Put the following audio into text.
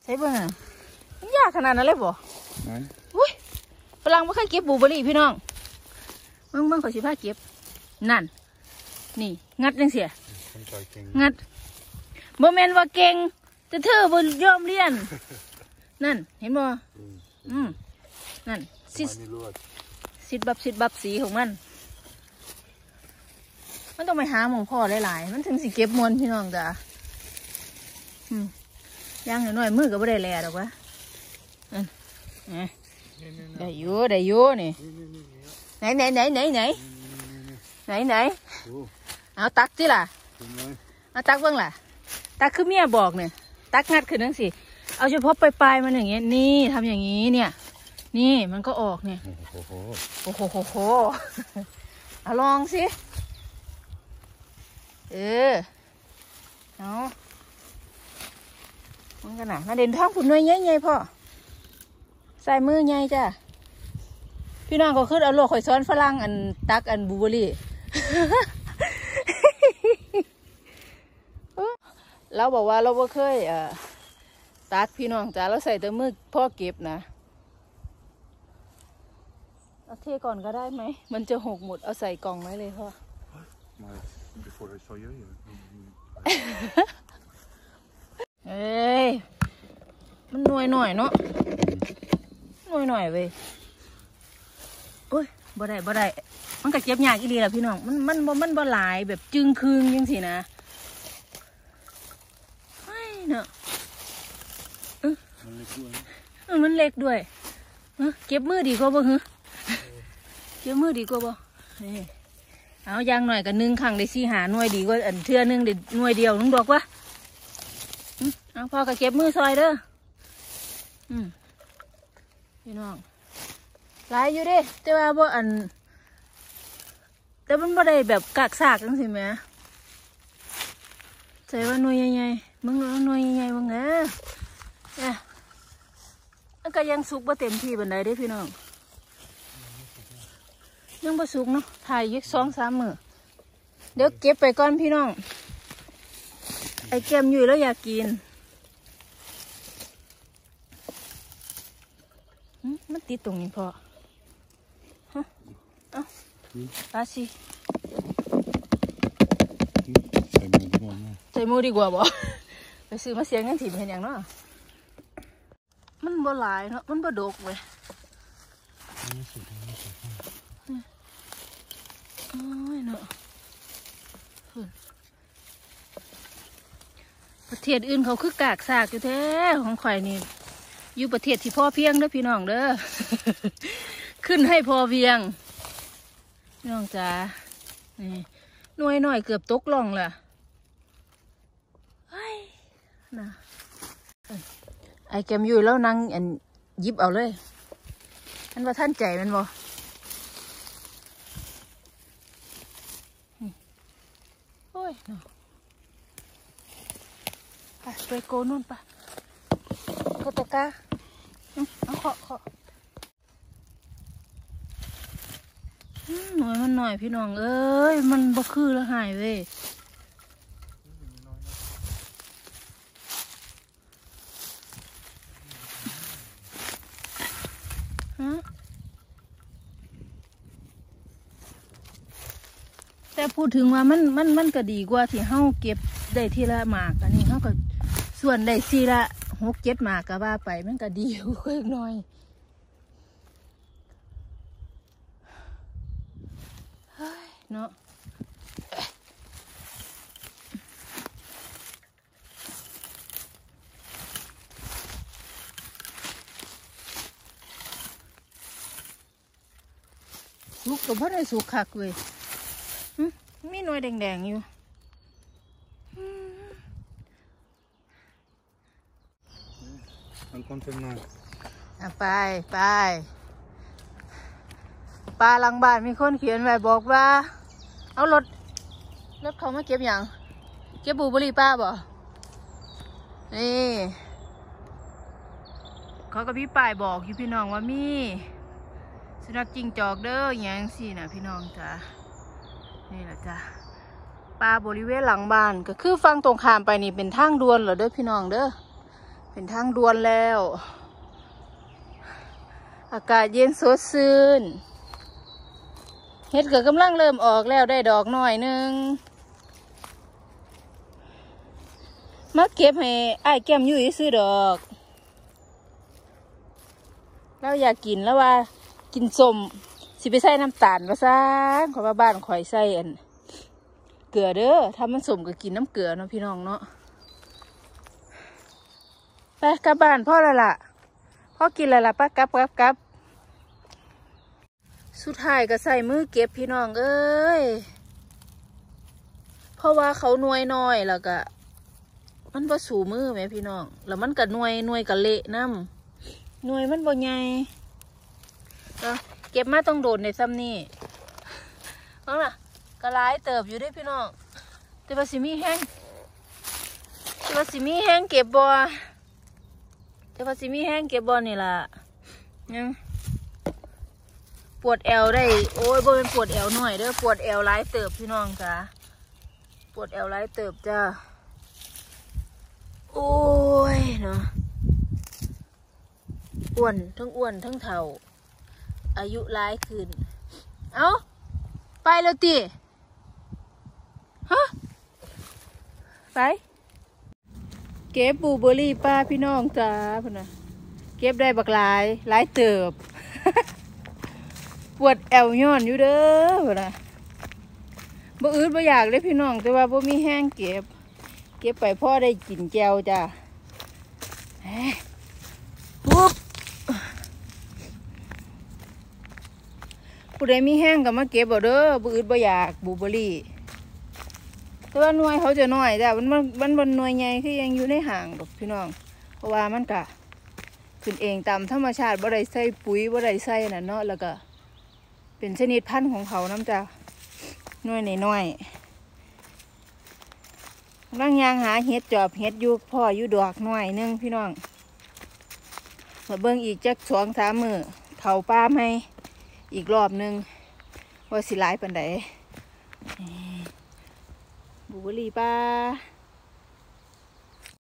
ใช่เบิ่งอ่ะมันยากขนาดนั้นเลยบ่อุ้ยฝรั่งไม่เคยเก็บบลูเบอร์รี่พี่น้องเบิ่งขอสิพาเก็บนั่นนี่งัดจังเสียงัดโมเมนต์ว่าเก่งแต่เธอบ่ยอมเรียนนั่นเห็นบ่นั่นสิดบับสีของมันต้องไปหาหมองพ่อหลายๆมันถึงสิเก็บมวลพี่น้องจ้ะย่างหน่อยมือก็ไม่ได้แลดอกวะได้อยู่นี่ไหนเอาตักสิล่ะเอาตักเบิ่งล่ะตักคือเมียบอกเนี่ยตักงัดขึ้นนั่งสิเอาเฉพาะปลายมันอย่างเงี้ยนี่ทำอย่างนี้เนี่ยนี่มันก็ออกเนี่ยโอ้โหเอาลองสิเอามันกันน่ะเด่นท้องผุนน้อยใหญ่พ่อใส่มือใหญ่จ้ะพี่น้องก็ขึ้นเอาโลกข่อยซ้อนฝรั่งอันตักอันบลูเบอร์รี่เราบอกว่าเราไม่เคยตักพี่น้องจ้ะเราใส่แต่มือพ่อเก็บนะเอาเทก่อนก็ได้ไหมมันจะหกหมดเอาใส่กล่องไว้เลยพ่อเอ้ยมันหน่อยเนาะหน่อยเว้ยโอ้ยบ่ได้มันก็เจ็บยากอีหลีล่ะพี่น้องมันบ่หลายแบบจึงคืนยังสินะไม่เนาะมันเล็กด้วยเก็บมือดีกว่าบ่ฮึเก็บมือดีกว่าบ่เอายางหน่อยกับ1ครั้งได้4 5หน่วยดีกว่าอันเทื่อนึงได้หน่วยเดียวนึงดอกวะเอาพอกับเก็บมือซอยเด้อพี่น้องหลายอยู่เด้แต่ว่าบ่อันแต่มันบ่ได้แบบกากซากจังสิแม่ใส่ว่าหน่วยใหญ่ๆมึงหน่วยใหญ่ๆมึงเนี่ยมันก็ยังสุกบ่เต็มที่บันไดเด้พี่น้องยังบ่สุกเนาะถ่ายยึก2-3 มื้อเดี๋ยวเก็บไปก่อนพี่น้องไอ้แก้มอยู่แล้วอยากกินมันติดตรงนี้พอฮะเอาปาสิใส่มือดีกว่าบ่ไปซื้อมาเสียงยังถิ่มเห็นอย่างเนาะมันบ่หลายเนาะมันบ่ดกเว้ยโอ้ยเนาะประเทศอื่นเขาคือกากซากอยู่แท้ของข่อยนี่อยู่ประเทศที่พ่อเพียงเด้อพี่น้องเด้อ ขึ้นให้พอเพียงพี่น้องจ๋านี่หน่วยหน่อยเกือบตกล่องล่ะนะไอแกมอยู่แล้วนั่งอันยิบเอาเลยมันว่าท่านใจมันบ่โอ้ยไปโกนู่นปะโคตกาเอาเคาะหน่อยมันหน่อยพี่น้องเอ้ยมันบ่คือแล้วหายเว้ยแต่พูดถึงว่ามันก็ดีกว่าที่เฮาเก็บได้ทีละหมากอันนี้เฮาก็ส่วนได้ทีละ6-7 หมากก็ว่าไปมันก็ดีอยู่เล็กน้อยเฮ้ยเนาะสุกก็บ่ได้สุกคักเว้ยมีหน่วยแดงๆอยู่ไปปลาหลังบ้านมีคนเขียนไว้บอกว่าเอารถเขามาเก็บอย่างเก็บบลูเบอร์รี่ป้าบ่นี่เขาก็พี่ป้ายบอกอยู่พี่น้องว่ามีสุนัขจิ้งจอกเด้ออย่างสินะพี่น้องจ้ะนี่แหละจ้ะปลาบริเวณหลังบ้านก็คือฟังตรงข้ามไปนี่เป็นทางด่วนเหรอเด้อพี่น้องเด้อเป็นทางด่วนแล้วอากาศเย็นสดชื่นเฮ็ดก็กำลังเริ่มออกแล้วได้ดอกหน่อยนึงมาเก็บให้อ้ายแก้มยุ่ยซื้อดอกเราอยากกินแล้วว่ากินส้มสิไปใส่น้ำตาลว่าซ่านขอว่าบ้านข่อยใส่อันเกลือเด้อถ้ามันส้มก็กินน้ำเกลือเนาะพี่น้องเนาะไปกลับบ้านพ่อละล่ะพ่อกินละล่ะป้ากลับสุดท้ายก็ใส่มือเก็บพี่น้องเอ้ยเพราะว่าเขาหน่วยน้อยแล้วก็มันบ่สูมือแม่พี่น้องแล้วมันก็หน่วยก็เละน้ำหน่วยมันบ่ใหญ่เก็บมาต้องโดดในซ้ำนี่เอาล่ะก็หลายเติบอยู่ด้วยพี่น้องแต่ว่าสิมีแห้งเก็บบ่นี่ล่ะยังปวดแอวได้โอ้ยบ่เป็นปวดแอวหน่อยเด้อปวดแอวหลายเติบพี่น้องจ้ะปวดแอวหลายเติบจ้าโอ้ยเนาะอ้วนทั้งเฒ่าอายุหลายขึ้นเอาไปแล้วติฮะไปเก็บบลูเบอร์รี่ป้าพี่น้องจ้าพุ่นน่ะเก็บได้บักหลายเติบ ปวดแอวย้อนอยู่เด้อพุ่นน่ะบ่อืดบ่อยากเลยพี่น้องแต่ว่าบ่มีแห้งเก็บไปพ่อได้กินแก้วจ้าปุ๊บผู้ใดมีแห้งก็มาเก็บเอาเด้อบ่อืดบ่อยากบลูเบอร์รี่แต่ว่าหน่วยเขาจะน้อยจ้ะมันหน่วยใหญ่คือยังอยู่ในห่างดอกพี่น้องเพราะว่ามันกะขึ้นเองตามธรรมชาติบ่ได้ใส่ปุ๋ยบ่ได้ใส่น่ะเนาะแล้วก็เป็นชนิดพันธุ์ของเขาน้ำจ้ะหน่วยน้อยร่างยางหาเห็ดจอบเห็ดอยู่พ่ออยู่ดอกหน่อยนึงพี่น้องมาเบิ่งอีกจัก2-3 มื้อเขาป้าให้อีกรอบนึงว่าสิหลายปานใดบลูเบอร์รี่ป้า